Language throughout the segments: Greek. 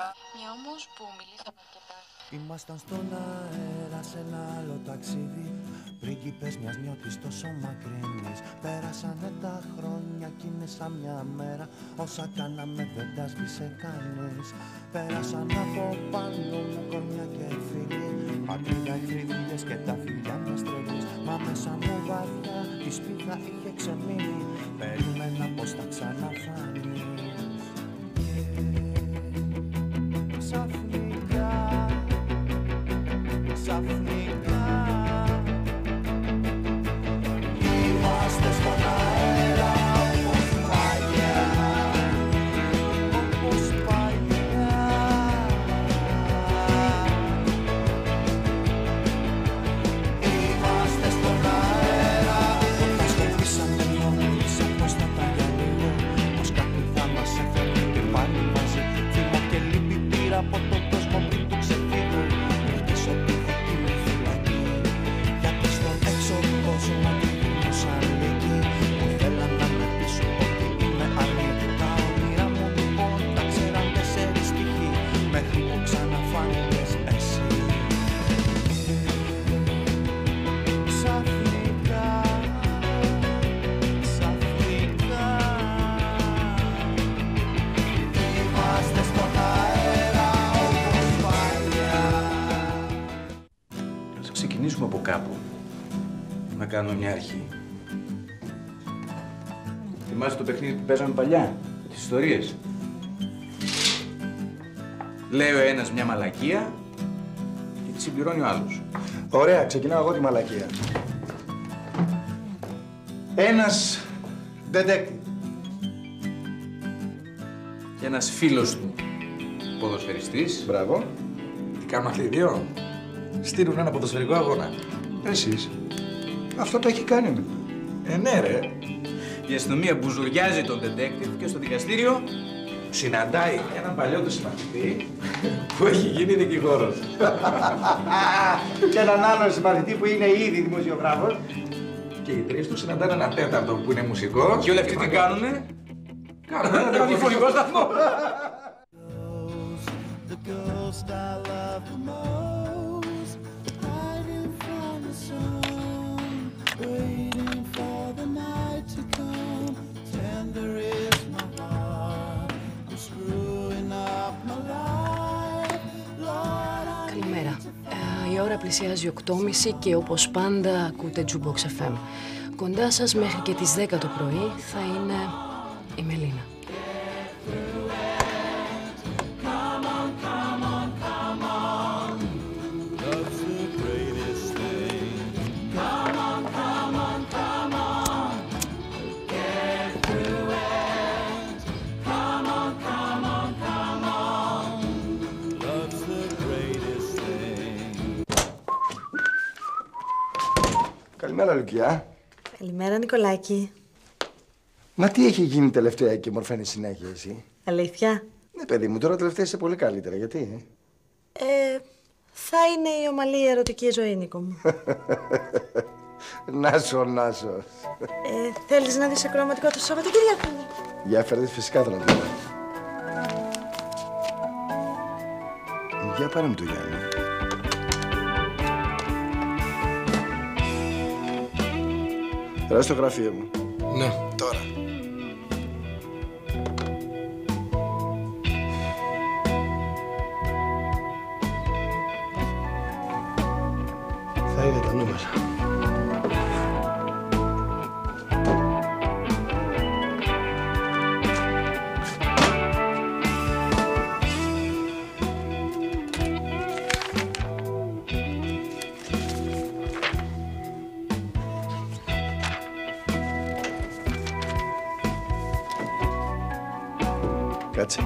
Μια όμως που μιλήσαμε αρκετά. Ήμασταν στον αέρα σε ένα άλλο ταξίδι. Πρίγκιπες μιας νιώτης τόσο μακρινής. Πέρασανε τα χρόνια κι είναι σαν μια μέρα. Όσα κάναμε δεν τα σβήσε κανείς. Πέρασαν από πάνω μου κορμιά και φίλοι. Πατρίδα, εχθρίδες και τα φιλιά μιας τρελής. Μα μέσα μου βαθιά η σπίδα είχε ξεμείνει. Περίμενα πως θα ξαναφάνεις. Ξαφνικά, ξαφνικά είμαστε στον αέρα όπως παλιά, όπως παλιά. Είμαστε στον αέρα, μας χτυπήσαμε νωρίς, πώς θα τα για λίγο, πως κάτι θα μας έφερε και πάλι μαζί. Θυμό και λύπη πήρα από τον κόσμο πριν του ξεφύγω. Ρωτήσω τη δική μου φυλακή, γιατί στον έξω κόσμο κρίνωσαν λίγοι που θέλαν να με πείσουν ότι είμαι άλλη. Τα όνειρα μου λοιπόν τα ξέραν 4 στοιχοί, μέχρι που ξαναφάνηκες εσύ. Ξαφνικά, ξαφνικά είμαστε στον αέρα όπως παλιά. Ας ξεκινήσουμε από κάπου. Να κάνουμε μια αρχή. Θυμάσαι το παιχνίδι που παίζαμε παλιά, με τις ιστορίες. Λέει ο ένας μια μαλακία και τη συμπληρώνει ο άλλος. Ωραία, ξεκινάω εγώ τη μαλακία. Ένας detective. Και ένας φίλος του, ποδοσφαιριστής. Μπράβο. Τι κάνουν αυτοί οι δύο? Στείλουν ένα ποδοσφαιρικό αγώνα. Εσείς. Αυτό το έχει κάνει. Ναι ρε. Η αστυνομία μπουζουριάζει τον detective και στο δικαστήριο Συναντάει έναν παλιό του συμμαθητή που έχει γίνει δικηγόρος. Και έναν άλλον συμπαθητή που είναι ήδη δημοσιογράφος. Και οι τρεις του συναντάνε έναν τέταρτο που είναι μουσικός. και όλοι αυτοί τι κάνουνε? Κάνουν ένα ραδιοφωνικό σταθμό. The ghost I love the most, hiding from the sun, waiting for the night to come. Tender is my heart, I'm screwing up my life. Lord, I Καλημέρα. Η ώρα πλησιάζει 8.30 και όπως πάντα ακούτε Jukebox FM. Κοντά σας μέχρι και τις 10 το πρωί θα είναι η Μελίνα. Καλημέρα, Λουκιά. Καλημέρα, Νικολάκη. Μα τι έχει γίνει τελευταία και μορφαίνεις συνέχεια εσύ? Αλήθεια. Ναι, παιδί μου, τώρα τελευταία είσαι πολύ καλύτερα. Γιατί? Θα είναι η ομαλή ερωτική ζωή, Νίκο μου. Νάσο. Θέλεις να δεις ακροαματικό το Σαββατοκύριακο? Για φέρετε φυσικά θα να δω. Για πάρε μου το Γιάννη. Ρε στο γραφείο μου. Ναι. Τώρα. Θα είδε τα νούμερα. Κάτσε.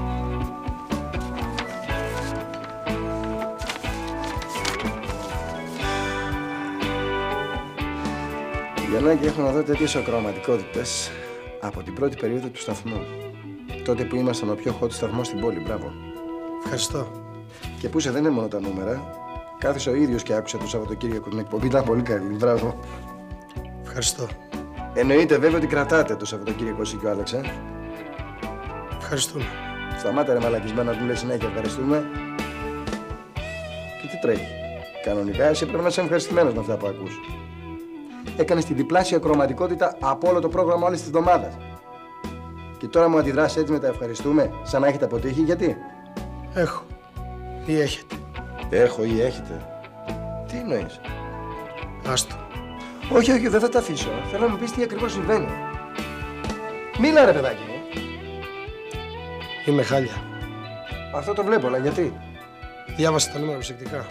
Γιαννάκη, έχω να δω τέτοιες ακροαματικότητες από την πρώτη περίοδο του σταθμού. Τότε που ήμασταν ο πιο hot σταθμός στην πόλη. Μπράβο. Ευχαριστώ. Και που δεν είναι μόνο τα νούμερα. Κάθισε ο ίδιος και άκουσε το Σαββατοκύριακο την εκπομπή. Ήταν πολύ καλή. Μπράβο. Ευχαριστώ. Εννοείται βέβαια ότι κρατάτε το Σαββατοκύριακο εσύ και ο Άλεξ, Ευχαριστούμε. Σταμάτα ρε μαλακισμένα να του λες συνέχεια ευχαριστούμε. Και τι τρέχει. Κανονικά εσύ πρέπει να είσαι ευχαριστημένος με αυτά που ακούς. Έκανες τη διπλάσια κρωματικότητα από όλο το πρόγραμμα όλης της εβδομάδας. Και τώρα μου αντιδράς έτσι με τα ευχαριστούμε, σαν να έχετε αποτύχει, γιατί? Έχω. Ή έχετε. Έχω ή έχετε. Τι εννοείς? Άστο. Όχι, όχι, δεν θα τα αφήσω. Θέλω να μου πεις τι ακριβώς συμβαίνει. Μίλα ρε παιδάκι μου. Είμαι χάλια. Αυτό το βλέπω, αλλά γιατί? Διάβασα τα νούμερα προσεκτικά.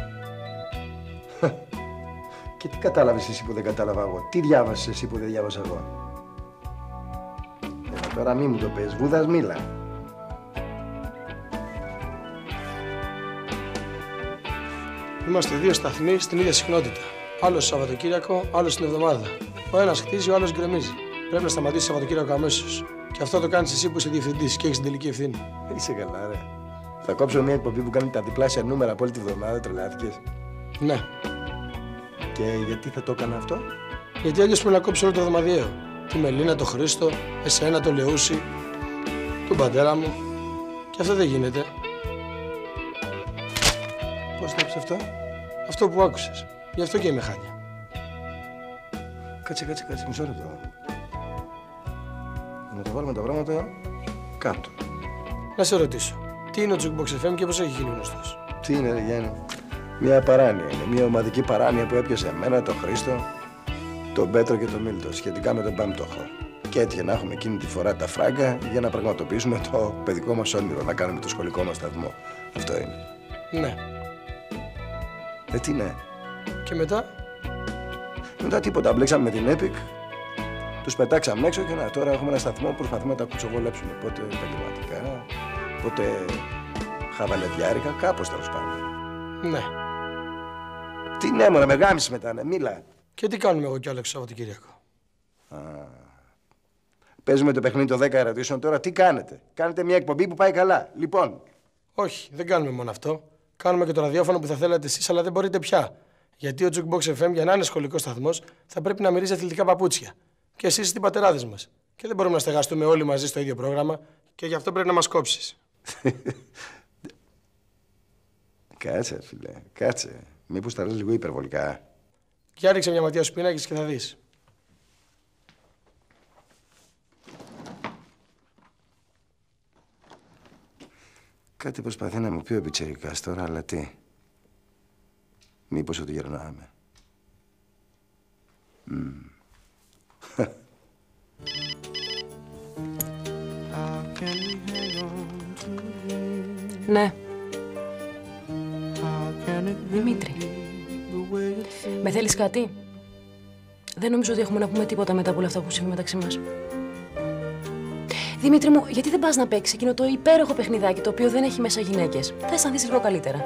Και τι κατάλαβες εσύ που δεν κατάλαβα εγώ? Τι διάβασες εσύ που δεν διάβασα εγώ? Τώρα μη μου το πες. Βούδας, μίλα. Είμαστε δύο σταθμοί στην ίδια συχνότητα. Άλλος Σαββατοκύριακο, άλλος την εβδομάδα. Ο ένας χτίζει, ο άλλος γκρεμίζει. Πρέπει να σταματήσει Σαββατοκύριακο αμέσως. Και αυτό το κάνεις εσύ που είσαι διευθυντής και έχεις την τελική ευθύνη. Είσαι καλά, ρε. Θα κόψω μια εκπομπή που κάνει τα διπλάσια νούμερα από όλη τη βδομάδα, τρελάθηκες? Ναι. Και γιατί θα το έκανα αυτό? Γιατί αλλιώς πρέπει να κόψω όλο το εβδομαδιαίο. Τη Μελίνα, το Χρήστο, εσένα, το Λεούσι, τον πατέρα μου. Και αυτό δεν γίνεται. Πώς το έπαιξε αυτό? Αυτό που άκουσες. Γι' αυτό και είμαι χάλια. Κάτσε, μισό λεπτό. Να τα βάλουμε τα πράγματα κάτω. Να σε ρωτήσω, τι είναι ο Jukebox FM και πώς έχει γίνει γνωστός? Τι είναι, ρε Γιάννη? Μια παράνοια είναι. Μια ομαδική παράνοια που έπιασε εμένα, τον Χρήστο, τον Πέτρο και τον Μίλτο σχετικά με τον Πέμπτοχο. Και έτυχε να έχουμε εκείνη τη φορά τα φράγκα για να πραγματοποιήσουμε το παιδικό μας όνειρο, να κάνουμε το σχολικό μας σταθμό. Αυτό είναι. Ναι. Τι ναι? Και μετά? Μετά τίποτα. Μπλέξαμε με την Epic, τους πετάξαμε έξω και τώρα έχουμε ένα σταθμό που προσπαθούμε να τα κουτσοβολέψουμε. Πότε επαγγελματικά, πότε χαβαλεδιάρικα, κάπως τέλος πάντων. Ναι. Τι ναι, μωρέ, με γάμισε μετά, ναι, μίλα. Και τι κάνουμε εγώ κι Άλεξ Σαββατοκύριακο? Παίζουμε το παιχνίδι των 10 ερωτήσεων τώρα. Τι κάνετε? Κάνετε μια εκπομπή που πάει καλά. Λοιπόν. Όχι, δεν κάνουμε μόνο αυτό. Κάνουμε και το ραδιόφωνο που θα θέλατε εσείς, αλλά δεν μπορείτε πια. Γιατί ο Jukebox FM για να είναι σχολικός σταθμός θα πρέπει να μυρίζει αθλητικά παπούτσια. Και εσείς είστε οι πατεράδες μας. Και δεν μπορούμε να στεγαστούμε όλοι μαζί στο ίδιο πρόγραμμα και γι' αυτό πρέπει να μας κόψεις. Κάτσε, φίλε, κάτσε. Μήπως τα λες λίγο υπερβολικά? Για ρίξε μια ματιά στους πίνακες και θα δεις. Κάτι προσπαθεί να μου πει ο πιτσιρικάς τώρα, αλλά τι? Μήπως ότι γερνάμε? Ναι. Δημήτρη, με θέλεις κάτι? Δεν νομίζω ότι έχουμε να πούμε τίποτα μετά από όλα αυτά που συμβεί μεταξύ μας. Δημήτρη μου, γιατί δεν πας να παίξεις εκείνο το υπέροχο παιχνιδάκι το οποίο δεν έχει μέσα γυναίκες? Θα αισθανθείς λίγο καλύτερα,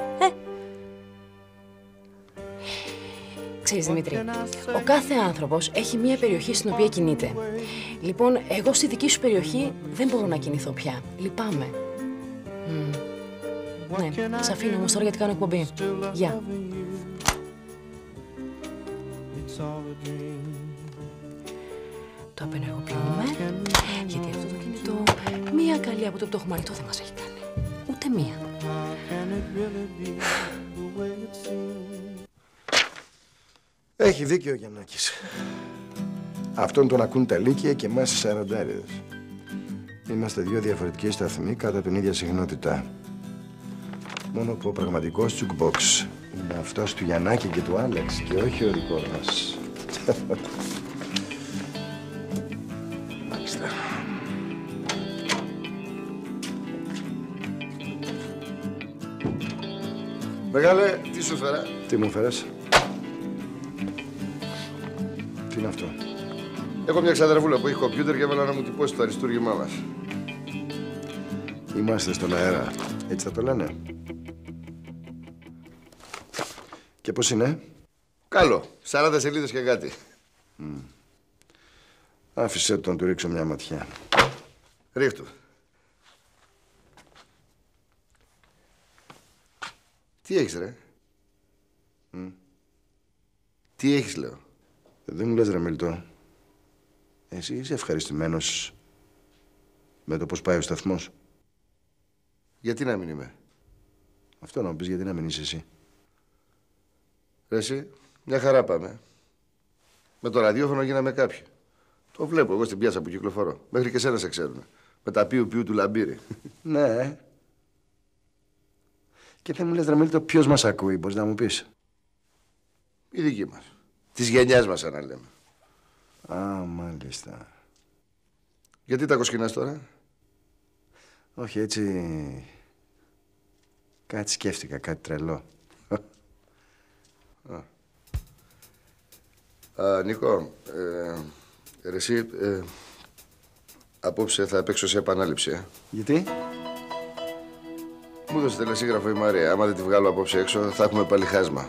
Ξέρεις, Δημήτρη, ο κάθε άνθρωπος έχει μία περιοχή στην οποία κινείται. Λοιπόν, εγώ στη δική σου περιοχή δεν μπορώ να κινηθώ πια. Λυπάμαι. Ναι, σ' αφήνω όμως τώρα γιατί κάνω εκπομπή. Γεια. Το απενεργοποιούμε, γιατί αυτό το κινητό μία καλή από το που το έχουμε ανοιχτό δεν μας έχει κάνει. Ούτε μία. Έχει δίκιο ο Γιαννάκης. Αυτόν τον ακούν τα λύκεια και εμάς οι σαραντάριδες. Είμαστε δύο διαφορετικοί σταθμοί κατά την ίδια συχνότητα. Μόνο που ο πραγματικός Jukebox είναι αυτός του Γιαννάκη και του Άλεξ και όχι ο δικός μας. Μάλιστα. Μεγάλε, τι σου φέρα? Τι μου φέρες? Τι είναι αυτό? Έχω μια ξαδερφούλα που έχει κομπιούτερ και έβαλα να μου τυπώσει το αριστούργημά μας. Είμαστε στον αέρα. Έτσι θα το λένε. Και πώς είναι? Καλό. 40 σελίδες και κάτι. Άφησε τον, του ρίξω μια ματιά. Ρίχτου. Τι έχεις, ρε? Τι έχεις, λέω? Δεν μου λες, ρε Μιλτό. Εσύ είσαι ευχαριστημένος με το πώς πάει ο σταθμός? Γιατί να μην είμαι? Αυτό να μου πεις, γιατί να μην είσαι εσύ. Ρε εσύ, μια χαρά πάμε. Με το ραδιόφωνο γίναμε κάποιοι. Το βλέπω εγώ στην πιάτσα που κυκλοφορώ. Μέχρι και σένα σε ξέρουν. Με τα πιου του λαμπύρι. Ναι. Και δεν μου λες, Δραμίλητο, ποιος μας ακούει, μπορείς να μου πεις? Η δική μας. Της γενιάς μας, να λέμε. Α, μάλιστα. Γιατί τα κοσκινάς τώρα? Όχι, έτσι... Κάτι σκέφτηκα, κάτι τρελό. Νίκο, ρε εσύ, απόψε θα παίξω σε επανάληψη, Γιατί? Μου έδωσε τελεσίγραφο η Μαρία. Άμα δεν τη βγάλω απόψε έξω, θα έχουμε πάλι χάσμα.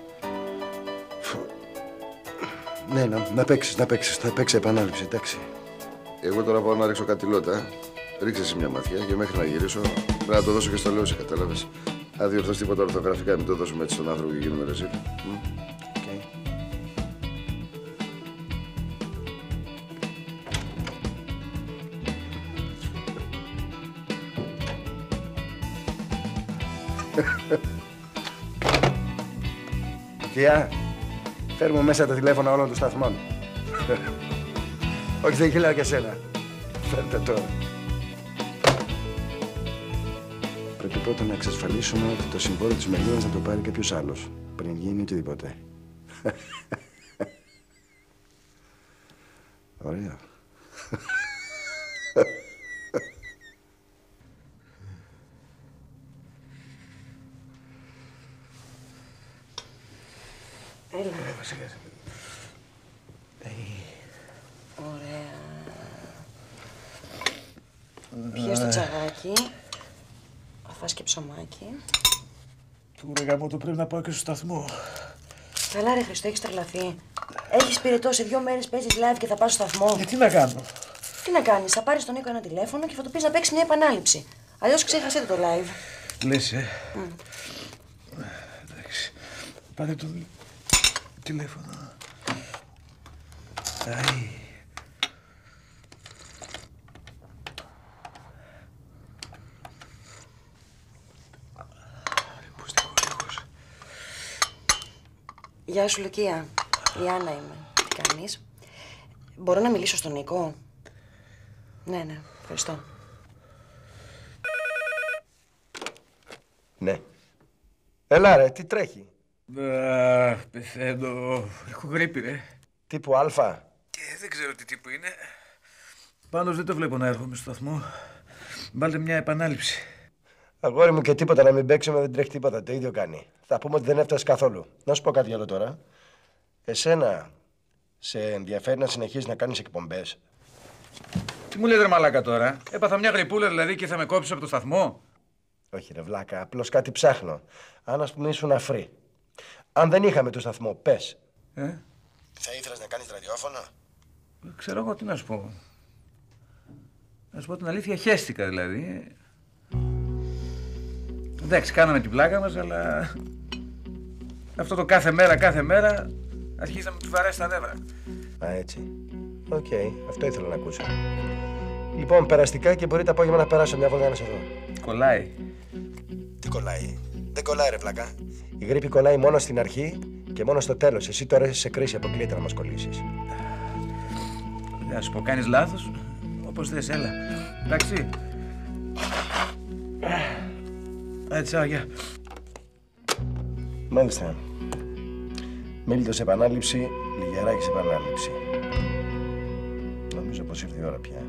Ναι, να παίξεις, θα παίξει επανάληψη, εντάξει. Εγώ τώρα πάω να ρίξω κάτι λότα. Ρίξε εσύ μια ματιά και μέχρι να γυρίσω πρέπει να το δώσω και στο Λέωση, κατάλαβες. Αν διορθώσει τίποτα ορθογραφικά, μην το δώσουμε έτσι στον άνθρωπο και γίνουμε ρεζίλ. Κιά, φέρουμε μέσα τα τηλέφωνα όλων των σταθμών. Όχι, δεν γελάω και σένα. Φέρτε τώρα. Πρέπει πρώτα να εξασφαλίσουμε ότι το συμβόλαιο της Μελίνας θα το πάρει κάποιος άλλος, πριν γίνει οτιδήποτε. Ωραία. Έλα. Ωραία. Πιες το τσαγάκι. Θα φας και ψωμάκι. Του ρε γαμώτο, πρέπει να πάω και στο σταθμό. Καλά ρε Χριστό, έχεις τρελαθεί. Έχεις πυρετό, σε 2 μέρες παίζεις live και θα πας στο σταθμό. Τι να κάνω? Τι να κάνεις, θα πάρεις τον Νίκο ένα τηλέφωνο και θα του πεις να παίξει μια επανάληψη. Αλλιώς ξέχασέ το live. Λες, εντάξει. Πάρε το τηλέφωνο. Αϊ. Γεια σου, Λουκία. Η Άννα είμαι. Τι κάνεις? Μπορώ να μιλήσω στον Νίκο? Ναι, ευχαριστώ. Ναι. Έλα ρε, τι τρέχει? Πεθαίνω. Έχω γρίπη, ρε. Τύπου Α. Δεν ξέρω τι τύπου είναι. Πάντως δεν το βλέπω να έρχομαι στο σταθμό. Βάλτε μια επανάληψη. Αγόρι μου, και τίποτα να μην παίξουμε, δεν τρέχει τίποτα. Το ίδιο κάνει. Θα πούμε ότι δεν έφτασε καθόλου. Να σου πω κάτι άλλο τώρα. Εσένα σε ενδιαφέρει να συνεχίσεις να κάνεις εκπομπές? Τι μου λέτε ρε μαλάκα τώρα? Έπαθα μια γρυπούλα δηλαδή και θα με κόψεις από το σταθμό? Όχι ρε βλάκα, απλώς κάτι ψάχνω. Αν ας πούμε ήσουν αφρή. Αν δεν είχαμε το σταθμό, πες. Θα ήθελες να κάνεις ραδιόφωνο? Ξέρω εγώ τι να σου πω. Να σου πω την αλήθεια, χέστηκα δηλαδή. Εντάξει, κάναμε την πλάκα μας, αλλά αυτό το κάθε μέρα αρχίζει να μου βαρέσει τα νεύρα. Α, έτσι. Οκ, αυτό ήθελα να ακούσω. Λοιπόν, περαστικά και μπορεί το απόγευμα να περάσω μια βόλτα να σε δω. Κολλάει. Τι κολλάει? Δεν κολλάει ρε βλάκα. Η γρίπη κολλάει μόνο στην αρχή και μόνο στο τέλος. Εσύ τώρα είσαι σε κρίση, αποκλείεται να μας κολλήσεις. Να σου πω, κάνεις λάθος. Όπως θες, έλα. Εντάξει. Έτσι, γεια. Μάλιστα. Μίλητο σε επανάληψη, Λιγεράκη σε επανάληψη. Νομίζω πως ήρθε η ώρα πια.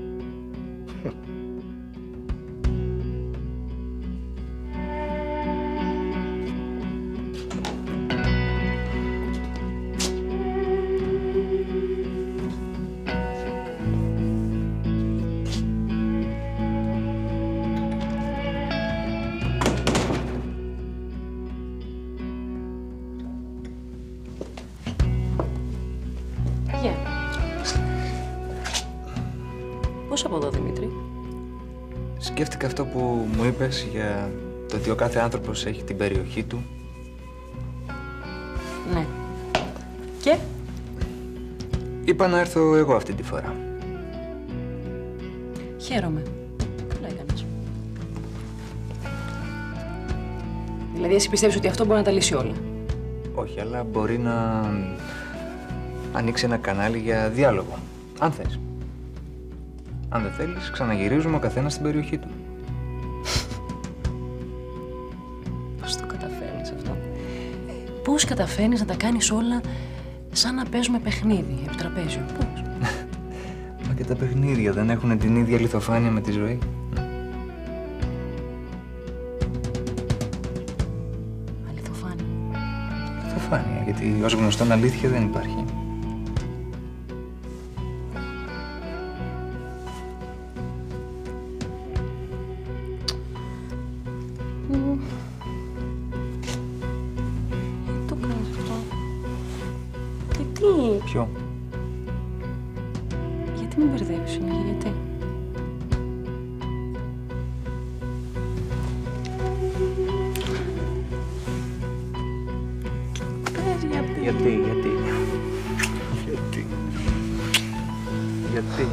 Πώς από εδώ, Δημήτρη? Σκέφτηκα αυτό που μου είπες για το ότι ο κάθε άνθρωπος έχει την περιοχή του. Ναι. Και? Είπα να έρθω εγώ αυτή τη φορά. Χαίρομαι. Καλά έκανες. Δηλαδή, εσύ πιστεύεις ότι αυτό μπορεί να τα λύσει όλα? Όχι, αλλά μπορεί να ανοίξει ένα κανάλι για διάλογο. Αν θες. Αν δεν θέλεις, ξαναγυρίζουμε ο καθένας στην περιοχή του. Πώς το καταφέρνεις αυτό? Πώς καταφέρνεις να τα κάνεις όλα σαν να παίζουμε παιχνίδι επί τραπέζιου? Πώς? Μα και τα παιχνίδια δεν έχουν την ίδια λιθοφάνεια με τη ζωή. Αληθοφάνεια. Λιθοφάνεια, γιατί ως γνωστόν αλήθεια δεν υπάρχει. Το κάνεις αυτό? Γιατί? Ποιο? Γιατί με μπερδεύεις συνέχεια, γιατί? Πες γιατί. Γιατί.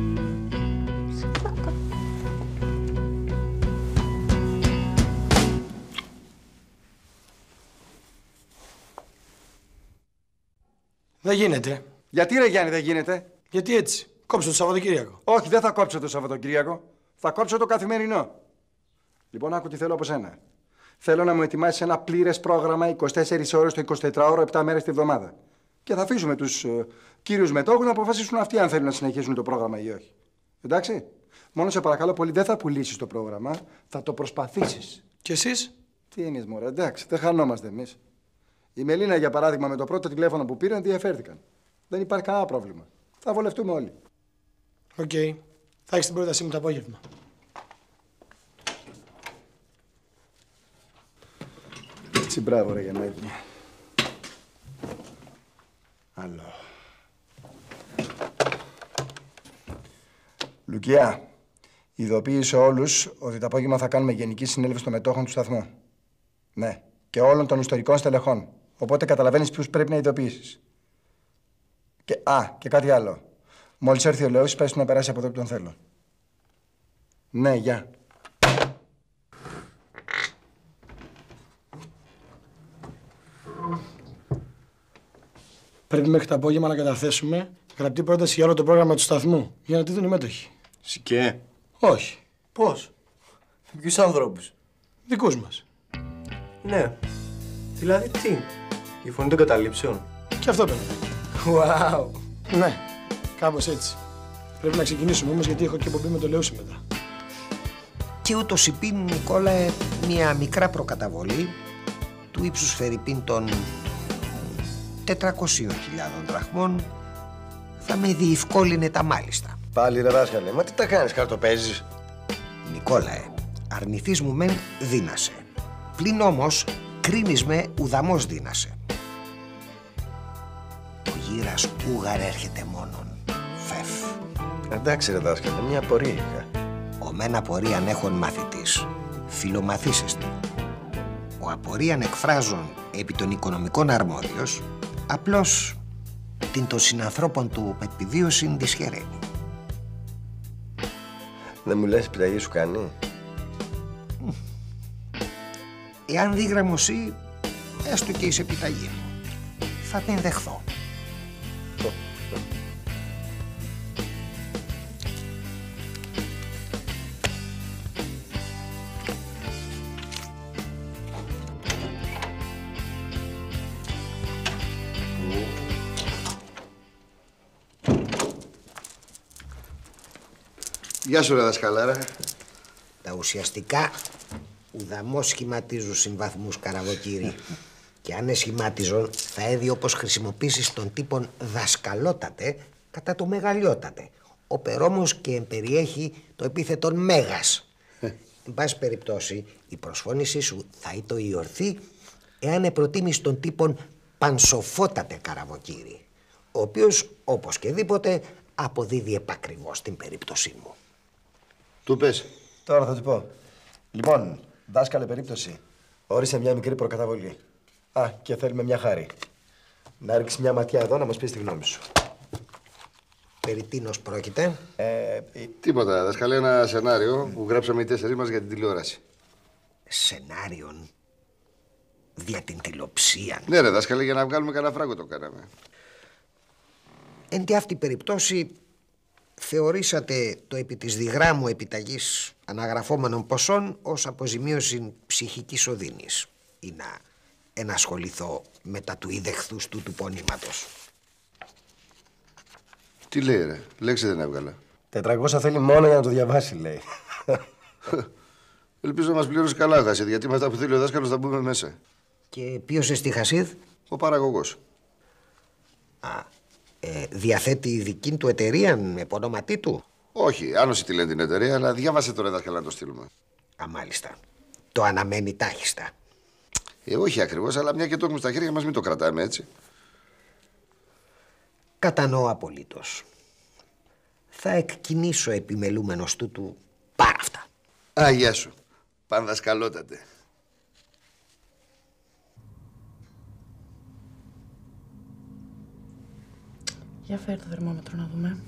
Δεν γίνεται. Γιατί ρε Γιάννη δεν γίνεται? Γιατί έτσι. Κόψω το Σαββατοκύριακο. Όχι, δεν θα κόψω το Σαββατοκύριακο. Θα κόψω το καθημερινό. Λοιπόν, άκου τι θέλω από σένα. Θέλω να μου ετοιμάσεις ένα πλήρες πρόγραμμα 24 ώρες το 24ωρο, 7 μέρες τη βδομάδα. Και θα αφήσουμε τους κύριους μετόχους να αποφασίσουν αυτοί αν θέλουν να συνεχίσουν το πρόγραμμα ή όχι. Εντάξει. Μόνο σε παρακαλώ πολύ, δεν θα πουλήσεις το πρόγραμμα, θα το προσπαθήσεις. Και εσείς? Τι εννοείς, μωρέ, εντάξει, δεν χανόμαστε εμείς. Η Μελίνα, για παράδειγμα, με το πρώτο τηλέφωνο που πήραν, ενδιαφέρθηκαν. Δεν υπάρχει κανένα πρόβλημα. Θα βολευτούμε όλοι. Οκ. Θα έχεις την πρότασή μου το απόγευμα. Έτσι, μπράβο, ρε Γιαννάκη. Άλλο. Λουκιά, ειδοποίησε όλους ότι το απόγευμα θα κάνουμε γενική συνέλευση των μετόχων του σταθμού. Ναι, και όλων των ιστορικών στελεχών. Οπότε καταλαβαίνεις ποιους πρέπει να ειδοποιήσεις. Και κάτι άλλο. Μόλις έρθει ο Λέος, πες του να περάσει από εδώ που τον θέλω. Ναι, γεια. Πρέπει μέχρι το απόγευμα να καταθέσουμε γραπτή πρόταση για όλο το πρόγραμμα του σταθμού. Για να τη δουν οι μέτοχοι. Σικέ. Όχι. Πώς? Ποιους ανθρώπους? Δικούς μας. Ναι. Δηλαδή τι? Η φωνή των καταλήψεων. Και αυτό πρέπει. Wow. Ναι. Κάπως έτσι. Πρέπει να ξεκινήσουμε όμως γιατί έχω και εκπομπή με το Λεούσι μετά. Και ούτως υπήν, Νικόλα, μια μικρά προκαταβολή του ύψους φερρυπίν των 400.000 δραχμών θα με διευκόλυνε τα μάλιστα. Πάλι ρε δάσκαλε, μα τι τα κάνεις, χαρτοπαίζεις? Νικόλα, αρνηθείς μου μεν δύνασε. Πλην όμως κρίνεις με ουδαμός δύνασε. Το γύρας ούγαρ έρχεται μόνον. Φεφ. Εντάξει ρε δάσκαλε, μια απορία είχα. Ο μεν απορίαν έχων μαθητής. Φιλομαθήσεστε. Ο απορίαν εκφράζων επί των οικονομικών αρμόδιος, απλώς την των συνανθρώπων του επιβίωσιν δυσχεραίνει. Δεν μου λες επιταγή σου κάνει? Εάν δει γραμμοσύ, έστω και εις επιταγή μου, θα την δεχθώ. Γεια σου ρε δασκαλάρα. Τα ουσιαστικά ουδαμώς σχηματίζουν συμβαθμούς, Καραβοκύρη. Και αν εσχημάτιζον, θα έδει όπως χρησιμοποιήσεις τον τύπον δασκαλότατε κατά το μεγαλιότατε. Όπερ όμως και εμπεριέχει το επίθετον μέγας. Εν πάση περιπτώσει, η προσφώνησή σου θα είτο η ορθή εάν επροτίμεις τον τύπον πανσοφότατε, Καραβοκύρη, ο οποίος όπως και δίποτε αποδίδει επακριβώς την περίπτωσή μου. Του πες. Τώρα θα του πω. Λοιπόν, δάσκαλε περίπτωση. Όρισε μια μικρή προκαταβολή. Και θέλουμε μια χάρη. Να ρίξεις μια ματιά εδώ να μας πεις τη γνώμη σου. Περί τίνος πρόκειται? Τίποτα, δασκαλέ, ένα σενάριο που γράψαμε οι 4 μας για την τηλεόραση. Σενάριον? δια την τηλεοψία. Ναι ρε δάσκαλε, για να βγάλουμε κανένα φράγκο το κάναμε. Εν τη αυτή περιπτώσει θεωρήσατε το επί της διγράμμου επιταγής αναγραφόμενων ποσών ως αποζημίωση ψυχικής οδύνης ή να ενασχοληθώ μετά του ιδεχθούς του πονήματος. Τι λέει ρε, λέξη δεν έβγαλα. 400 θέλει μόνο για να το διαβάσει, λέει. Ελπίζω να μας πληρώσει καλά, Χασίδ, γιατί με αυτά που θέλει ο δάσκαλος θα μπούμε μέσα. Και ποιος εστί, Χασίδ? Ο παραγωγός. Διαθέτει δική του εταιρεία με ονόματί του? Όχι, άνωση τη λένε την εταιρεία, αλλά διάβασε το ρε δάσκαλα να το στείλουμε. Μάλιστα. Το αναμένει τάχιστα. Όχι ακριβώς, αλλά μια και το έχουμε στα χέρια μας, μην το κρατάμε έτσι. Κατανοώ απολύτως. Θα εκκινήσω επιμελούμενος τούτου πάρα αυτά. Γεια σου. Πανδασκαλότατε. Για φέρ το θερμόμετρο να δούμε.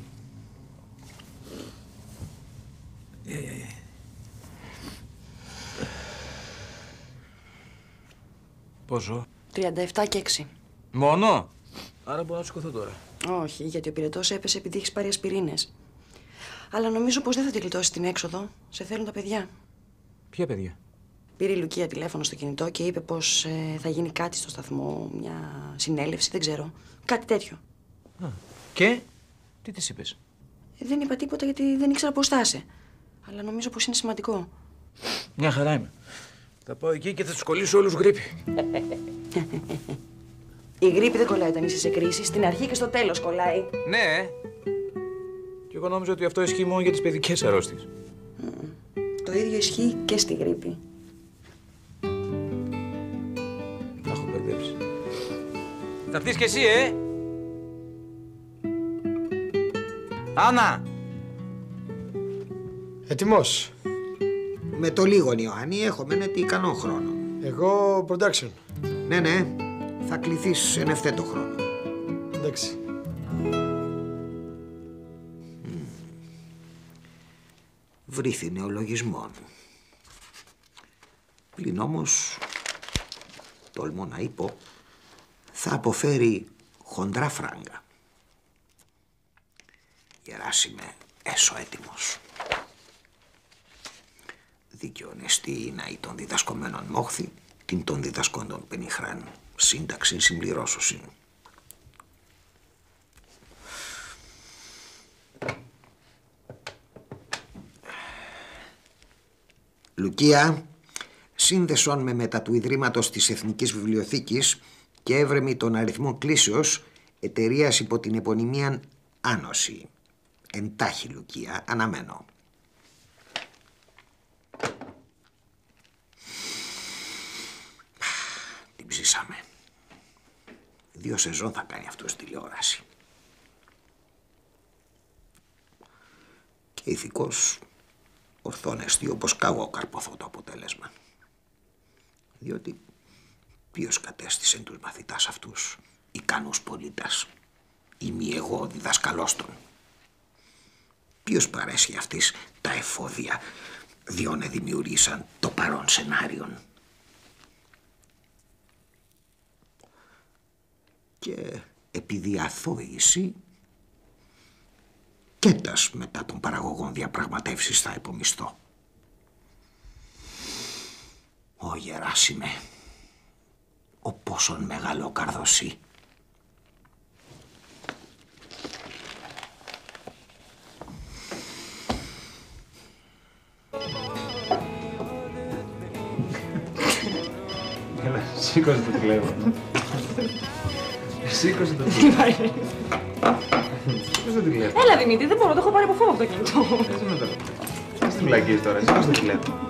Πόσο? 37 και 6. Μόνο? Άρα μπορώ να σηκωθώ τώρα. Όχι, γιατί ο πυρετός έπεσε επειδή έχεις πάρει ασπιρίνες. Αλλά νομίζω πως δεν θα τη γλιτώσει την έξοδο. Σε θέλουν τα παιδιά. Ποια παιδιά? Πήρε η Λουκία τηλέφωνο στο κινητό και είπε πως θα γίνει κάτι στο σταθμό, μια συνέλευση, δεν ξέρω. Κάτι τέτοιο. Και? Τι της είπες? Δεν είπα τίποτα γιατί δεν ήξερα πώς θα είσαι. Αλλά νομίζω πως είναι σημαντικό. Μια χαρά είμαι. Θα πάω εκεί και θα τους κολλήσω όλους γρίπη. Η γρίπη δεν κολλάει όταν είσαι σε κρίση. Στην αρχή και στο τέλος κολλάει. Ναι. Και εγώ νόμιζα ότι αυτό ισχύει μόνο για τις παιδικές αρρώστιες. Το ίδιο ισχύει και στη γρίπη. Τα έχω μπερδέψει. Θα έρθεις κι εσύ, Άννα! Έτοιμος. Με το λίγον, Ιωάννη, έχω μένετε ικανό χρόνο. Εγώ production. Ναι, θα κληθείς εν ευθέτω χρόνο. Εντάξει. Βρήθη νεολογισμόν. Πλην όμως, τολμώ να είπω, θα αποφέρει χοντρά φράγκα. Γεράσιμε, έσω έτοιμος. Δίκαιον εστί να ή των διδασκομένων μόχθη, την των διδασκόντων πενιχράν, σύνταξη συμπληρώσωσιν. Λουκία, σύνδεσον με μετά του Ιδρύματος της Εθνικής Βιβλιοθήκης και έβρεμη των αριθμών κλήσεως εταιρείας υπό την επωνυμίαν Άνωση. Εντάχει, Λουκία, αναμένω. Την ψήσαμε. 2 σεζόν θα κάνει αυτό στη τηλεόραση. Και ηθικός ορθόνεστη όπως κάγω καρποθώ το αποτέλεσμα. Διότι ποιος κατέστησε τους μαθητάς αυτούς ικανούς πολίτας, ή μη εγώ διδασκαλός των. Ποιος παρέσχει αυτής τα εφόδια, διόνε δημιουργήσαν το παρόν σενάριον. Και επειδή αθώηση και τας μετά των παραγωγών διαπραγματεύσεις θα υπομισθώ. Ω Γεράσιμε, ο πόσον μεγάλο καρδοσί. Έλα, σήκωσε το τηλέφωνο. Σήκωσε το τηλέφωνο. Σήκωσε το τηλέφωνο. Έλα, Δημήτρη, δεν μπορώ, το έχω πάρει από φόβο από το κινητό. Ας την βλακείς τώρα, σήκωσε το τηλέφωνο.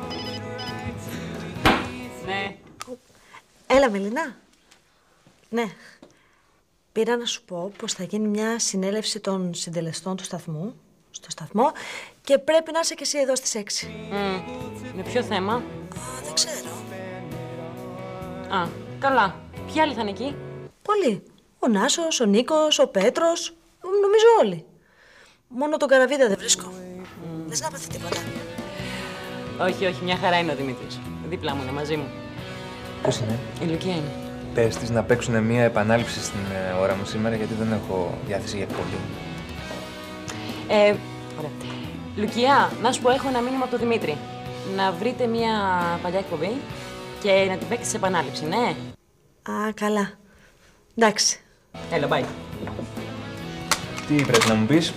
Ναι. Έλα, Μελινά. Ναι. Πήρα να σου πω πως θα γίνει μια συνέλευση των συντελεστών του σταθμού, στο σταθμό, και πρέπει να είσαι και εσύ εδώ στις 6. Με ποιο θέμα? Δεν ξέρω. Α, καλά. Ποιοι άλλοι θα είναι εκεί? Πολλοί. Ο Νάσος, ο Νίκος, ο Πέτρος. Νομίζω όλοι. Μόνο τον Καραβίδα δεν βρίσκω. Θες να πάθει τίποτα? Όχι, όχι, μια χαρά είναι ο Δημήτρης. Δίπλα μου είναι, μαζί μου. Ποιος είναι? Η Λουκία είναι. Πες της να παίξουν μια επανάληψη στην ώρα μου σήμερα, γιατί δεν έχω διάθεση για πολύ. Ωραία. Λουκιά, να σου πω, έχω ένα μήνυμα από τον Δημήτρη. Να βρείτε μια παλιά εκπομπή και να την παίξετε σε επανάληψη, ναι. Α, καλά. Εντάξει. Έλα, bye. Τι πρέπει να μου πεις?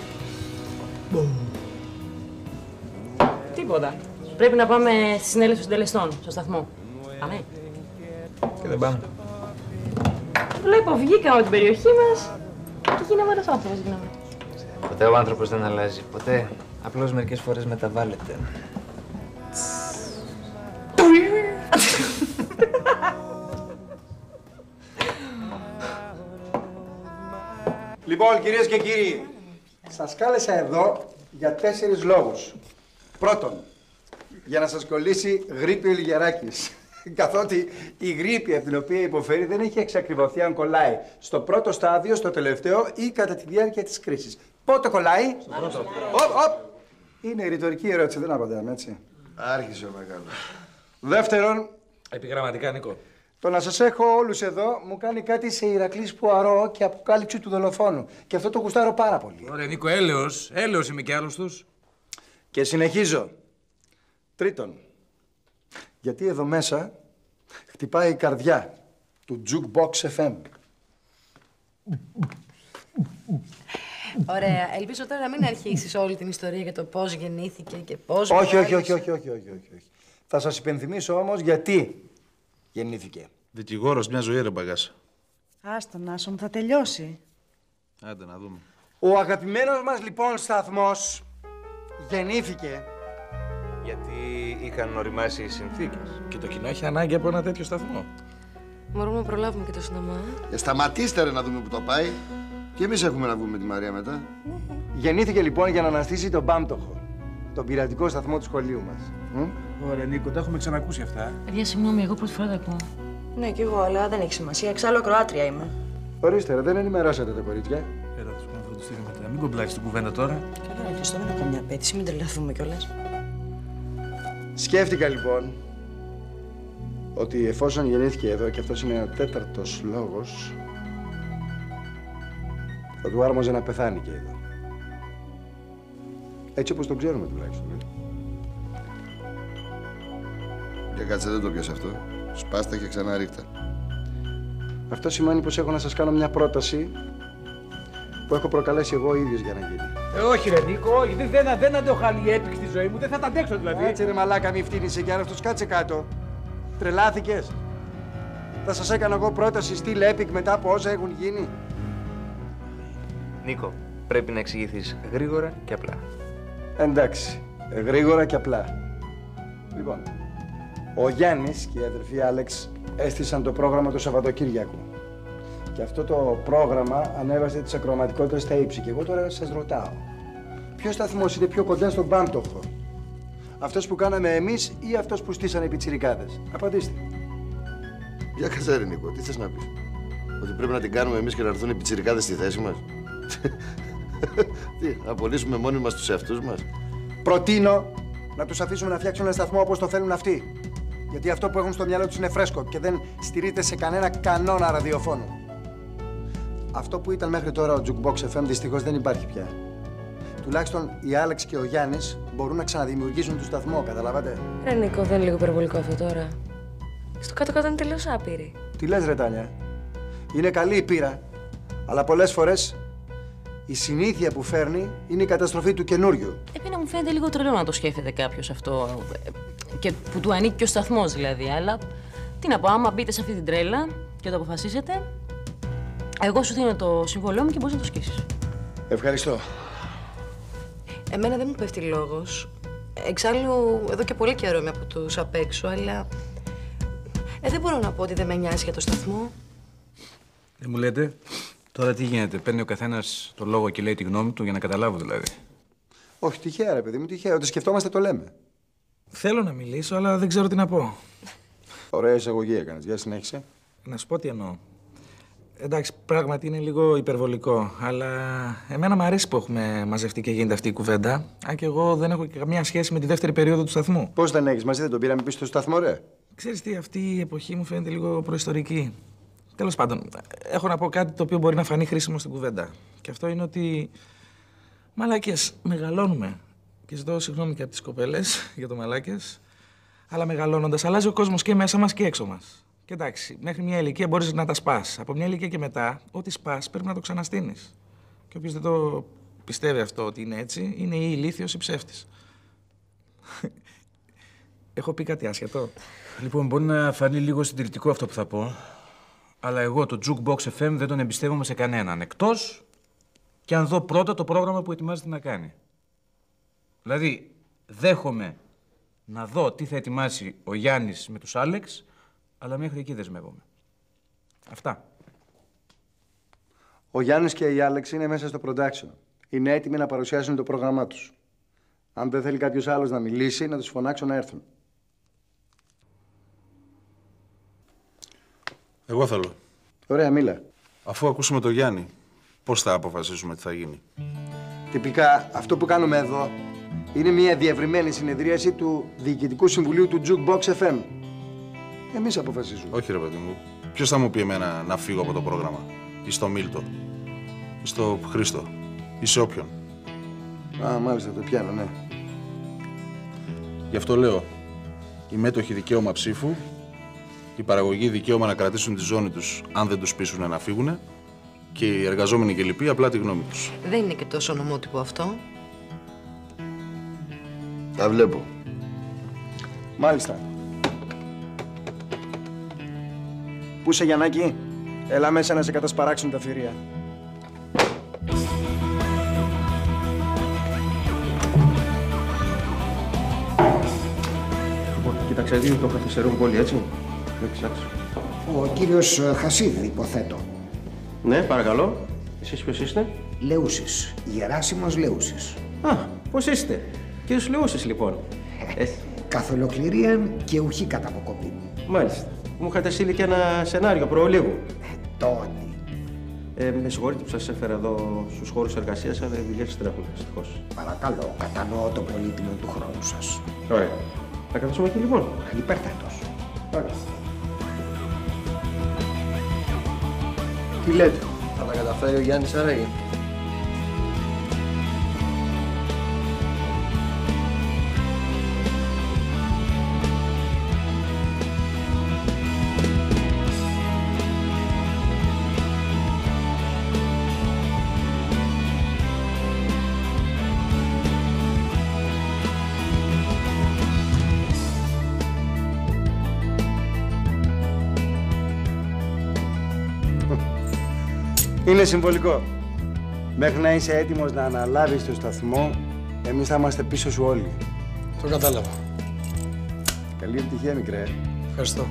Τίποτα. Πρέπει να πάμε στη συνέλευση των συντελεστών, στο σταθμό. Πάμε. Και δεν πάμε. Βλέπω, βγήκαμε από την περιοχή μας και γίναμε ένας άνθρωπος, γίναμε. Ποτέ ο άνθρωπος δεν αλλάζει. Ποτέ. Απλώς μερικές φορές μεταβάλλεται. Λοιπόν, κυρίες και κύριοι, σας κάλεσα εδώ για 4 λόγους. Πρώτον, για να σας κολλήσει γρίπη ο Λιγεράκης. Καθότι η γρίπη από την οποία υποφέρει δεν έχει εξακριβωθεί αν κολλάει στο πρώτο στάδιο, στο τελευταίο ή κατά τη διάρκεια της κρίσης. Πότε κολλάει? Στο πρώτο. Είναι ρητορική ερώτηση, δεν απαντάμε, έτσι. Άρχισε ο μεγάλος. Δεύτερον, επιγραμματικά, Νίκο. το να σας έχω όλους εδώ μου κάνει κάτι σε Ηρακλής Πουαρό και αποκάλυψη του δολοφόνου. Και αυτό το γουστάρω πάρα πολύ. Ωραία, Νίκο, έλεος. Έλεος είμαι κι άλλος τους. Και συνεχίζω. Τρίτον, γιατί εδώ μέσα χτυπάει η καρδιά του Jukebox FM. Ωραία. Ελπίζω τώρα να μην αρχίσεις όλη την ιστορία για το πώς γεννήθηκε και πώς... Όχι. Θα σας υπενθυμίσω όμως γιατί γεννήθηκε. Δικηγόρος μια ζωή, ρε μπαγκάσα. Άστον, Άσο μου, θα τελειώσει. Άντε να δούμε. Ο αγαπημένος μας λοιπόν σταθμός γεννήθηκε γιατί είχαν οριμάσει οι συνθήκες. Και το κοινό έχει ανάγκη από ένα τέτοιο σταθμό. Μπορούμε να προλάβουμε και το σινεμά. Σταματήστε ρε να δούμε που το πάει. Και εμείς έχουμε να βγούμε με τη Μαρία μετά. Γεννήθηκε λοιπόν για να αναστήσει τον Πάμπτωχο, τον πειρατικό σταθμό του σχολείου μας. Ωραία, Νίκο, τα έχουμε ξανακούσει αυτά. Παιδιά, συγγνώμη, εγώ πρώτη φορά τα ακούω. Ναι, κι εγώ, αλλά δεν έχει σημασία. Εξάλλου Κροάτρια είμαι. Ορίστε, ρε, δεν ενημερώσατε τα κορίτσια. Έλα, θα σου πω να φροντιστείτε μετά. Μην κομπλάξεις την κουβέντα τώρα. Καλά, ρε Χριστό, δεν έχω καμιά απέτηση, μην τρελαθούμε κιόλας. Σκέφτηκα λοιπόν ότι εφόσον γεννήθηκε εδώ και αυτός είναι ο 4ος λόγος, θα του άρμοζε να πεθάνει και εδώ. Έτσι όπως το ξέρουμε τουλάχιστον. Για κάτσε, δεν το πιάσε αυτό. Σπάστα και ξανά ρίχτα. Αυτό σημαίνει πως έχω να σας κάνω μια πρόταση που έχω προκαλέσει εγώ ίδιος για να γίνει. Όχι ρε Νίκο, γιατί δεν αντέχω η έπιξη στη ζωή μου, δεν θα τα αντέξω δηλαδή. Κάτσε ρε μαλάκα, μη φτύνησε κι αυτός, κάτσε κάτω. Τρελάθηκες. Θα σας έκανα εγώ πρόταση στυλ Epic μετά από όσα έχουν γίνει. Νίκο, πρέπει να εξηγηθείς γρήγορα και απλά. Εντάξει, γρήγορα και απλά. Λοιπόν, ο Γιάννης και η αδερφή Άλεξ έστησαν το πρόγραμμα το Σαββατοκύριακο. Και αυτό το πρόγραμμα ανέβασε τις ακροματικότητες στα ύψη. Και εγώ τώρα σας ρωτάω, ποιος σταθμός είναι πιο κοντά στον Πάμπτωχο? Αυτός που κάναμε εμείς ή αυτός που στήσανε οι πιτσιρικάδες? Απαντήστε. Για κάτσε ρε Νίκο, τι θες να πεις? Ότι πρέπει να την κάνουμε εμείς και να έρθουν οι πιτσιρικάδες στη θέση μας? Τι, να πωλήσουμε μόνοι μας τους εαυτούς μας? Προτείνω να τους αφήσουμε να φτιάξουν ένα σταθμό όπως το θέλουν αυτοί. Γιατί αυτό που έχουν στο μυαλό τους είναι φρέσκο και δεν στηρείται σε κανένα κανόνα ραδιοφώνου. Αυτό που ήταν μέχρι τώρα ο Jukebox FM δυστυχώς δεν υπάρχει πια. Τουλάχιστον οι Άλεξ και ο Γιάννης μπορούν να ξαναδημιουργήσουν το σταθμό, καταλάβατε. Ρε Νίκο, δεν είναι λίγο υπερβολικό αυτό τώρα? Στο κάτω-κάτω είναι τελείως άπειρη. Τι λες ρε Τάνια? Είναι καλή η πείρα, αλλά πολλές φορές η συνήθεια που φέρνει είναι η καταστροφή του καινούριου. Εμένα μου φαίνεται λίγο τρελό να το σκέφτεται κάποιος αυτό. Και που του ανήκει και ο σταθμός δηλαδή. Αλλά τι να πω, άμα μπείτε σε αυτή την τρέλα και το αποφασίσετε, εγώ σου δίνω το συμβόλαιό μου και μπορείς να το σκίσεις. Ευχαριστώ. Εμένα δεν μου πέφτει λόγος. Εξάλλου, εδώ και πολύ καιρό είμαι από τους απ' έξω, αλλά δεν μπορώ να πω ότι δεν με νοιάζει για το σταθμό. Δεν μου λέτε, τώρα τι γίνεται? Παίρνει ο καθένας το λόγο και λέει τη γνώμη του για να καταλάβω δηλαδή. Όχι, τυχαία ρε παιδί μου, τυχαία. Ό,τι σκεφτόμαστε το λέμε. Θέλω να μιλήσω, αλλά δεν ξέρω τι να πω. Ωραία εισαγωγή έκανες. Για συνέχισε. Να σου πω τι εννοώ. Εντάξει, πράγματι είναι λίγο υπερβολικό, αλλά εμένα μου αρέσει που έχουμε μαζευτεί και γίνεται αυτή η κουβέντα. Αν και εγώ δεν έχω και καμία σχέση με τη δεύτερη περίοδο του σταθμού. Πώς δεν έχεις? Μαζί δεν τον πήραμε πίσω στο σταθμό, ρε. Ξέρεις τι, αυτή η εποχή μου φαίνεται λίγο προϊστορική. Τέλος πάντων, έχω να πω κάτι το οποίο μπορεί να φανεί χρήσιμο στην κουβέντα. Και αυτό είναι ότι, μαλάκες, μεγαλώνουμε. Και ζητώ συγγνώμη και από τις κοπέλες για το μαλάκες. Αλλά μεγαλώνοντας, αλλάζει ο κόσμος και μέσα μας και έξω μας. Και εντάξει, μέχρι μια ηλικία μπορείς να τα σπάς. Από μια ηλικία και μετά, ό,τι σπάς πρέπει να το ξαναστείνεις. Και όποιος δεν το πιστεύει αυτό ότι είναι έτσι, είναι ή ηλίθιος ή ψεύτης. Έχω πει κάτι άσχετο? Λοιπόν, μπορεί να φανεί λίγο συντηρητικό αυτό που θα πω, αλλά εγώ το Jukebox FM δεν τον εμπιστεύομαι σε κανέναν, εκτός και αν δω πρώτα το πρόγραμμα που ετοιμάζεται να κάνει. Δηλαδή, δέχομαι να δω τι θα ετοιμάσει ο Γιάννης με τους Άλεξ, αλλά μέχρι εκεί δεσμεύομαι. Αυτά. Ο Γιάννης και η Άλεξ είναι μέσα στο production. Είναι έτοιμοι να παρουσιάσουν το πρόγραμμά τους. Αν δεν θέλει κάποιος άλλος να μιλήσει, να τους φωνάξω να έρθουν. Εγώ θέλω. Ωραία, μίλα. Αφού ακούσουμε τον Γιάννη, πώς θα αποφασίσουμε τι θα γίνει? Τυπικά, αυτό που κάνουμε εδώ είναι μια διευρυμένη συνεδρίαση του Διοικητικού Συμβουλίου του Jukebox FM. Εμείς αποφασίζουμε. Όχι ρε παιδί μου. Ποιος θα μου πει εμένα να φύγω από το πρόγραμμα? Ή στο Μίλτο, ή στο Χρήστο, ή σε όποιον? Α, μάλιστα, το πιάνω, ναι. Γι' αυτό λέω, οι μέτοχοι δικαίωμα ψήφου, οι παραγωγοί δικαίωμα να κρατήσουν τη ζώνη τους αν δεν τους πείσουν να φύγουν, και οι εργαζόμενοι και λοιποί απλά τη γνώμη τους. Δεν είναι και τόσο νομότυπο αυτό. Τα βλέπω. Μάλιστα. Πού είσαι, Γιαννάκη? Έλα μέσα να σε κατασπαράξουν τα θηρία. Κοίταξε, δύο το καθυστερούν πολύ, έτσι. Ο κύριος Χασίδη, υποθέτω. Ναι, παρακαλώ. Εσείς ποιος είστε? Λέουσης. Γεράσιμος Λέουσης. Α, πώς είστε? Κύριος Λέουσης, λοιπόν. Καθ' ολοκληρία και ουχή κατά αποκοπή. Μάλιστα. Μου είχατε στείλει και ένα σενάριο προλίγου. Τόνι. Με συγχωρείτε που σας έφερα εδώ στους χώρους εργασίας, αλλά οι δουλειές τρέχουν, δυστυχώς. Παρακαλώ, κατανοώ το πολύτιμο του χρόνου σας. Ωραία. Θα καθίσουμε εκεί, λοιπόν. Υπερθέτως. Ωραία. Τι λέτε? Θα τα καταφέρει ο Γιάννης άραγε? Είναι συμβολικό. Μέχρι να είσαι έτοιμος να αναλάβεις το σταθμό, εμείς θα είμαστε πίσω σου όλοι. Το κατάλαβα. Καλή επιτυχία, μικρέ. Ευχαριστώ.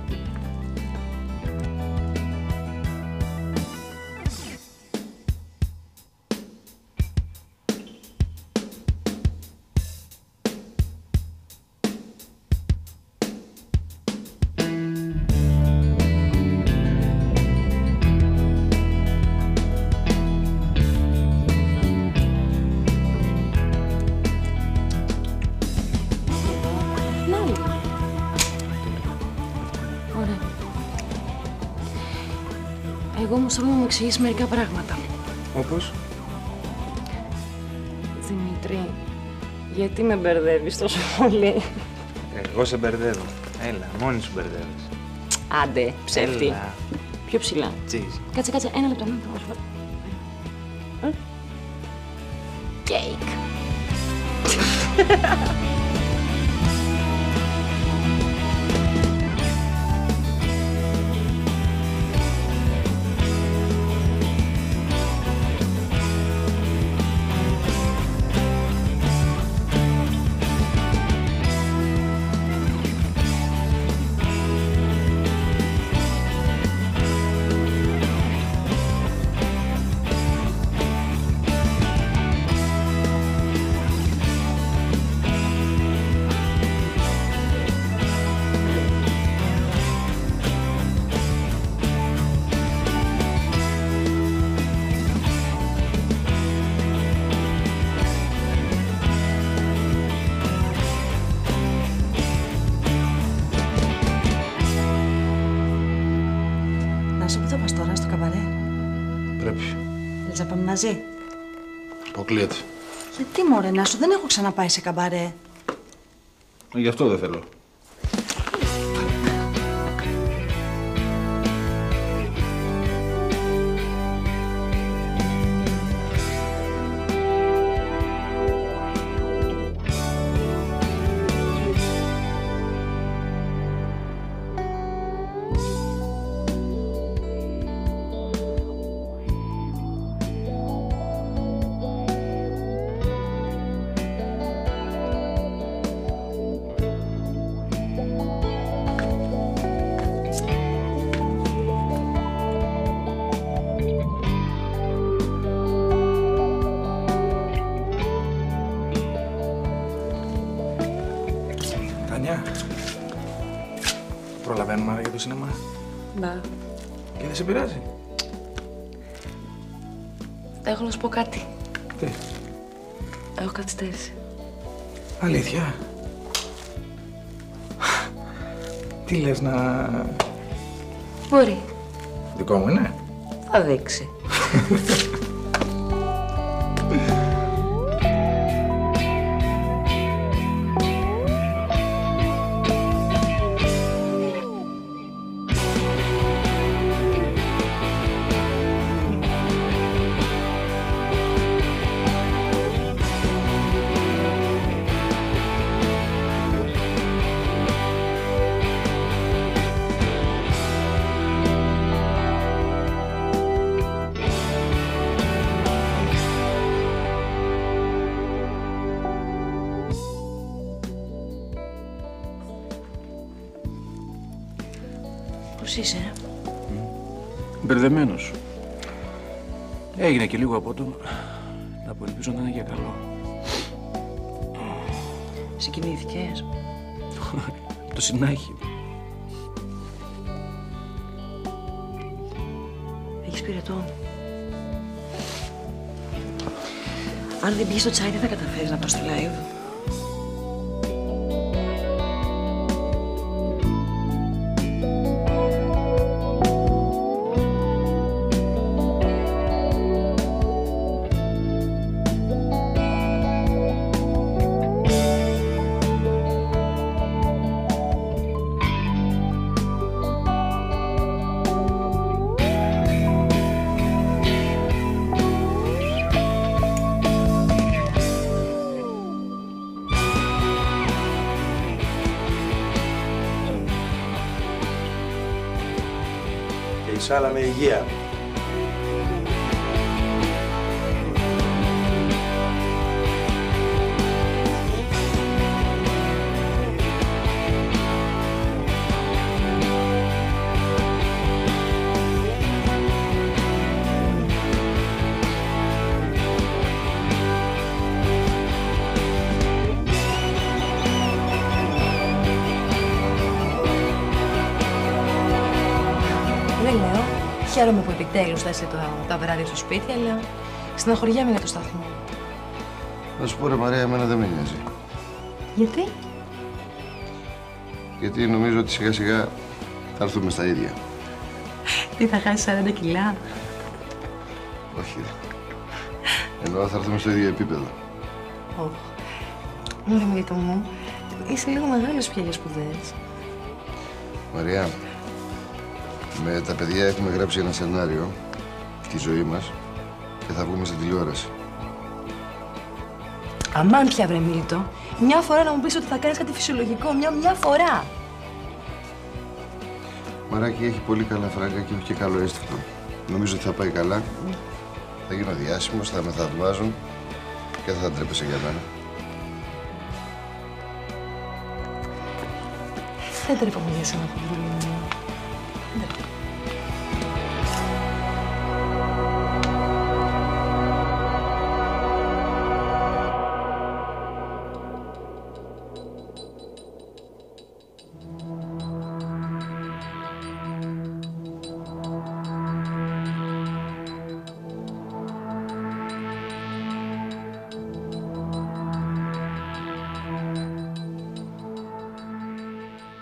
Εγώ όμως θέλω να μου εξηγήσεις μερικά πράγματα. Όπως? Δημήτρη, γιατί με μπερδεύεις τόσο πολύ? Εγώ σε μπερδεύω. Έλα, μόνη σου μπερδεύεις. Άντε, ψεύτη. Έλα. Πιο ψηλά. Cheese. Κάτσε, ένα λεπτό. Κέικ. πρέπει. Θες να πάμε μαζί? Αποκλείεται. Γιατί μωρέ Νάσο, δεν έχω ξαναπάει σε καμπαρέ. Γι' αυτό δεν θέλω. Προλαβαίνουμε άρα για το σινεμά. Να. Και δεν σε πειράζει? Έχω να σου πω κάτι. Τι? Έχω καθυστέρηση. Αλήθεια? Τι λες να... Μπορεί. Δικό μου είναι? Θα δείξει. Πώς είσαι? Μπερδεμένος. Έγινε και λίγο απότομο. Να ελπίζω να είναι για καλό. Συγκινήθηκες? Το συνάχη. Έχεις πυρετό? Αν δεν πεις στο τσάι, δεν θα καταφέρεις να πας στο live. Και η σάλα με υγεία. Δεν λέω. Χαίρομαι που επιτέλους θα είσαι τα βράδια στο σπίτι, αλλά στεναχωριέμαι για το σταθμό. Να σου πω ρε Μαρία, εμένα δεν με νοιάζει. Γιατί? Γιατί νομίζω ότι σιγά σιγά θα έρθουμε στα ίδια. Τι, θα χάσεις 40 κιλά? Όχι ρε. Εννοώ θα έρθουμε στο ίδιο επίπεδο. Μωρέ Μίλτο μου, είσαι λίγο μεγάλος πια για σπουδές. Μαρία, με τα παιδιά έχουμε γράψει ένα σενάριο, τη ζωή μας, και θα βγούμε στην τηλεόραση. Αμάν πια βρε Μίλτο, μια φορά να μου πεις ότι θα κάνεις κάτι φυσιολογικό, μια φορά. Μαράκι έχει πολύ καλά φράγκα και έχει και καλό αίσθητο. Νομίζω ότι θα πάει καλά. Θα γίνω διάσημος, θα με θαυμάζουν και δεν θα ντρέπεσαι για μένα. Δεν τρέπομαι για σένα, κοντρούλη μου.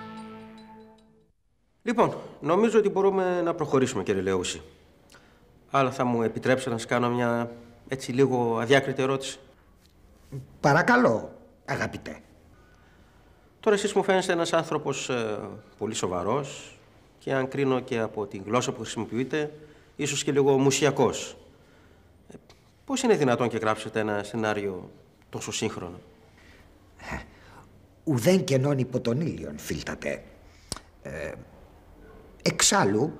Λοιπόν, νομίζω ότι μπορούμε να προχωρήσουμε, κύριε Λεούση. Αλλά θα μου επιτρέψετε να σας κάνω μια έτσι λίγο αδιάκριτη ερώτηση? Παρακαλώ, αγαπητέ. Τώρα εσείς μου φαίνεστε ένας άνθρωπος πολύ σοβαρός και αν κρίνω και από την γλώσσα που χρησιμοποιείτε, ίσως και λίγο μουσιακός. Πώς είναι δυνατόν και γράψετε ένα σενάριο τόσο σύγχρονο? Ουδέν κενών υπό τον ήλιον, φίλτατε. Εξάλλου,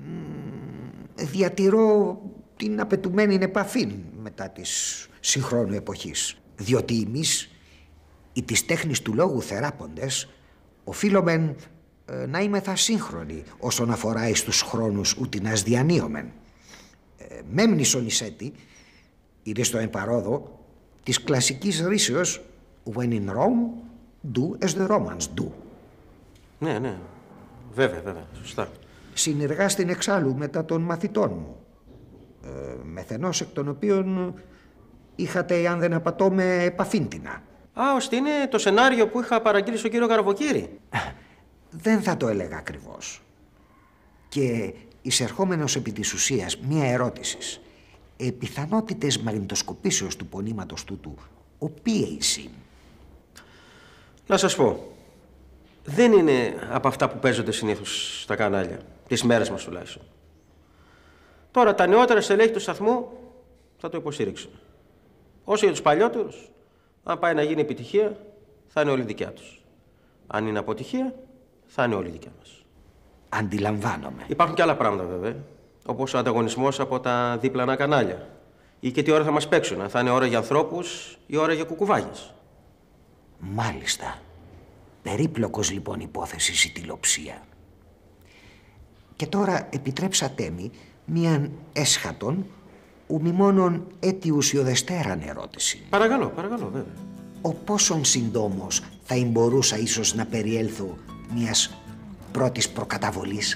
διατηρώ την απαιτουμένη επαφή μετά της συγχρόνου εποχής. Διότι εμείς, οι της τέχνης του λόγου θεράποντες, οφείλομεν να είμεθα σύγχρονοι όσον αφορά εις τους χρόνους ούτινας διανύομεν. Μέμνησον εις έτη, είναι στο εμπαρόδο της κλασικής ρήσεως «When in Rome, do as the Romans do». Ναι, ναι. Βέβαια, σωστά. Συνεργάστην εξάλλου μετά των μαθητών μου, μεθενός εκ των οποίων είχατε, αν δεν απατώμε, επαφήντινα. Α, ώστε είναι το σενάριο που είχα παραγγείλει στον κύριο Καραβοκύρη. Δεν θα το έλεγα ακριβώς. Και εισερχόμενος επί της ουσίας μία ερώτησης. Πιθανότητες μαγνητοσκοπήσεως του πονήματος τούτου, οποίες είναι? Να σας πω. Δεν είναι από αυτά που παίζονται συνήθως στα κανάλια. Τις μέρες μας τουλάχιστον. Τώρα τα νεότερα στελέχη του σταθμού θα το υποστήριξουν. Όσο για τους παλιότερους, αν πάει να γίνει επιτυχία, θα είναι όλη δικιά τους. Αν είναι αποτυχία, θα είναι όλη δικιά μας. Αντιλαμβάνομαι. Υπάρχουν και άλλα πράγματα βέβαια, όπως ο ανταγωνισμός από τα δίπλανα κανάλια. Ή και τι ώρα θα μας παίξουν, αν θα είναι ώρα για ανθρώπους ή ώρα για κουκουβάγες. Μάλιστα. Περίπλοκος λοιπόν υπόθεση η τηλεοψία. Και τώρα επιτρέψατε μη μίαν έσχατον ουми μόνον έτι ουσιοδεστέραν ερώτηση. Παρακαλώ, βέβαια. Ο πόσον συντόμως θα μπορούσα ίσως να περιέλθω μιας πρώτης προκαταβολής?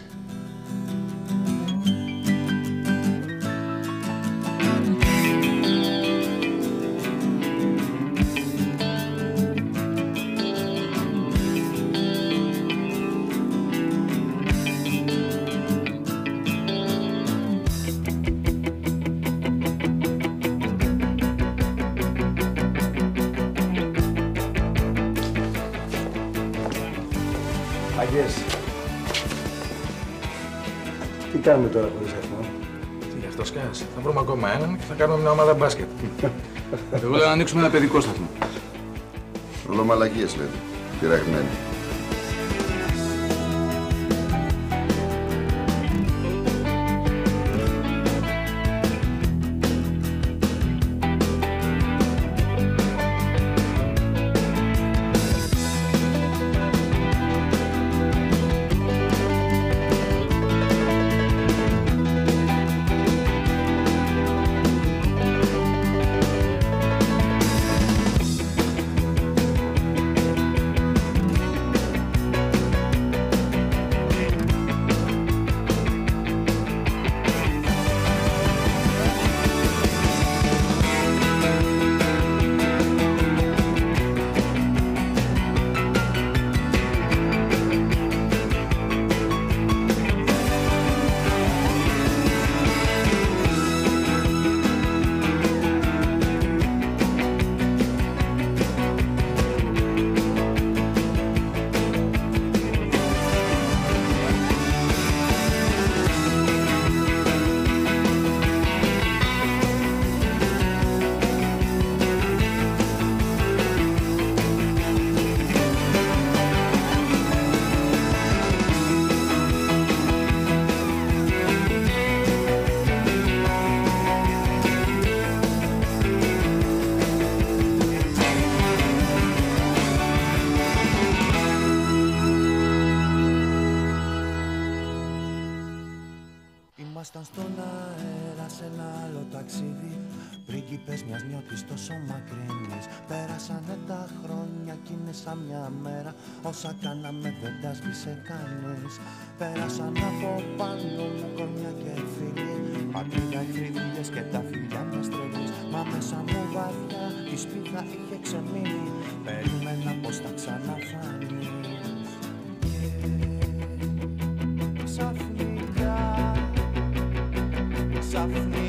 Τι κάνουμε τώρα χωρίς αριθμό? Τι γι' αυτό σκάς? Θα βρούμε ακόμα έναν και θα κάνουμε μια ομάδα μπάσκετ. Εγώ λέω να ανοίξουμε ένα παιδικό σταθμό. Ολομαλακίες λέτε. Πειραγμένοι. Ήμασταν στον αέρα σε ένα άλλο ταξίδι, πρίγκιπες μιας νιώτης τόσο μακρινής. Πέρασανε τα χρόνια κι είναι σαν μια μέρα, όσα κάναμε δεν τα σβήσε κανείς. Πέρασαν από πάνω μου κορμιά και φίλοι, πατρίδα εχθρίδες και τα φιλιά μιας τρελής. Μα μέσα μου βαθιά η σπίθα είχε ξεμείνει, περίμενα πως θα ξαναφάνει. Και ξαφνικά Δάφνη